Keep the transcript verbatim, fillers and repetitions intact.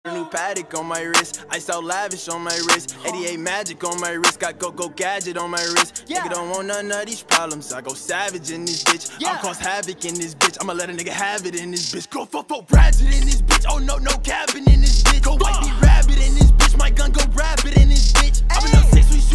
New paddock on my wrist, iced out lavish on my wrist, eighty-eight magic on my wrist, got go-go gadget on my wrist. Yeah. Nigga don't want none of these problems, I go savage in this bitch. Yeah. I'll cause havoc in this bitch, I'ma let a nigga have it in this bitch. Go fuck fuck ratchet in this bitch, oh no, no capping in this bitch. Go white be rabbit in this bitch, my gun go rapid in this bitch. I'm in no six, we